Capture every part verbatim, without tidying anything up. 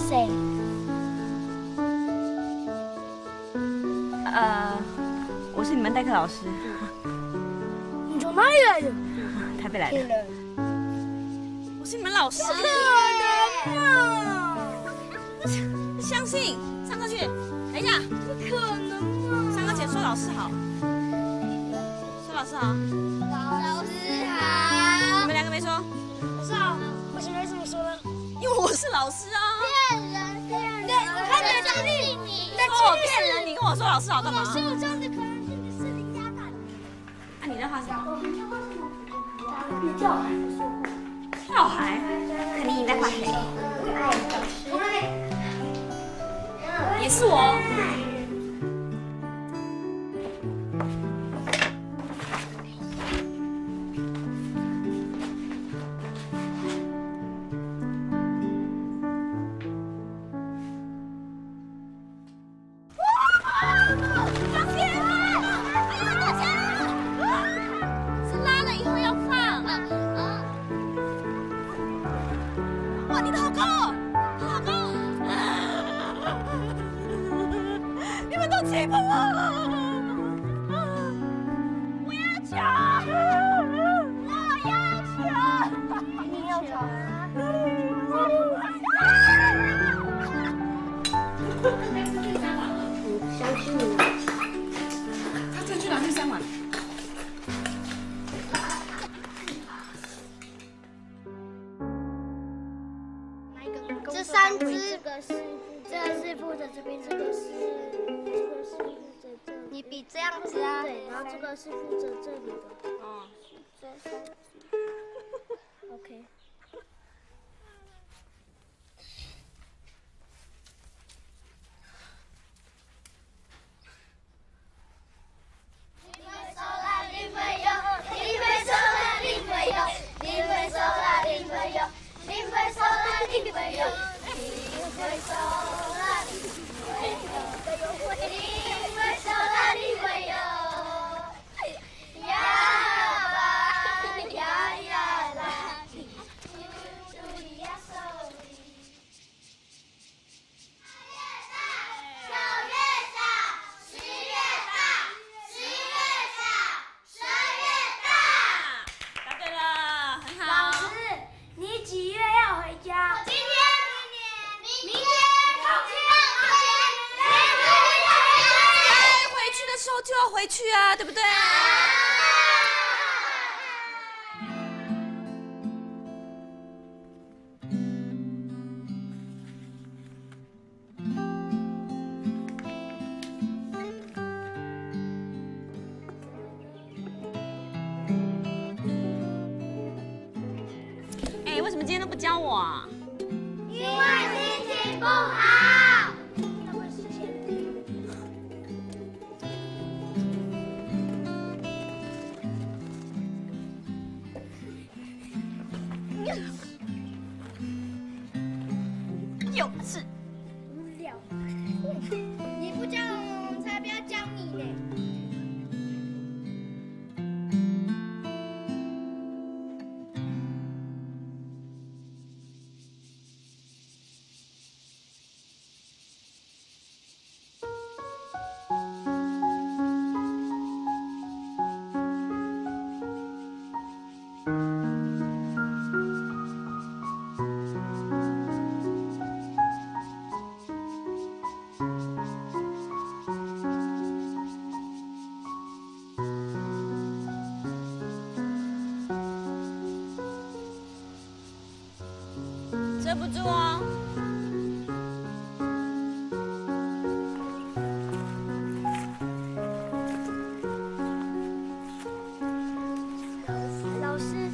谁？ 呃，我是你们代课老师。 你从哪里来的？ 台北来的。我是你们老师。 不可能嘛！ 不相信，上课去。等一下。 不可能嘛！ 上课前说老师好。说老师好。 老师好。 你们两个没说。 老师好。为什么会这么说呢？ 因为我是老师啊。 骗人，骗人！对，我看得相信你。 说我骗人，你跟我说老师好干嘛？ 是有这样的可能性的是零加大。 啊，你在画什么？ 你叫孩。 跳海？肯定你在画谁？也是我。欺负我！我要抢！我要抢！ 你要抢？我相信你。 他再去拿第三碗。 这三只，这个是，这个是负责这边，这个是。你比这样子啊，对，然后这个是负责这里的，哦，这三，OK。你会手啦，你会用，你会手啦，你会用，你会手啦，你会用，你会手啦，你会用，你会手啦，你会用，你会手啦，你会用。 就要回去啊，对不对？哎，为什么今天都不教我啊？ 因为心情不好。 幼稚， 无聊。你不教我，我才不要教你呢。 遮不住哦。 老师，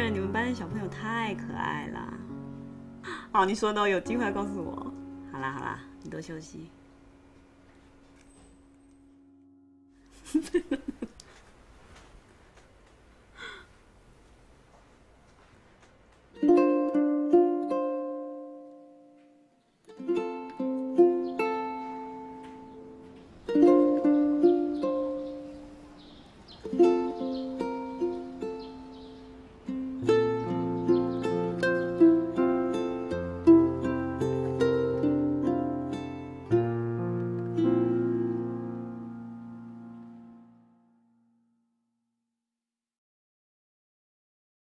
得你们班的小朋友太可爱了。好，你说的，有机会告诉我。好啦好啦，你多休息。